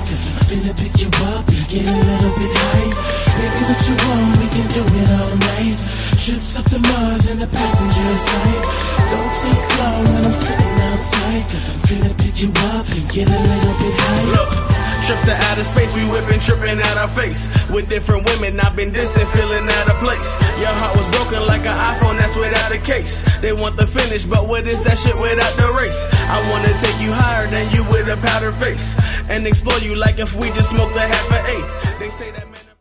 cause I'm finna pick you up and get a little bit high. Baby, what you want, we can do it all night. Trips up to Mars in the passenger side. Don't take long when I'm sitting outside, cause I'm finna pick you up and get a little bit high. Look, trips to outer space, we whipping, tripping out our face. With different women, I've been distant, feeling out of place. Your heart was broken like an iPhone, that's without a case. They want the finish, but what is that shit without the race? I wanna take you higher than you with a powder face, and explore you like if we just smoked a half an eighth. They say that man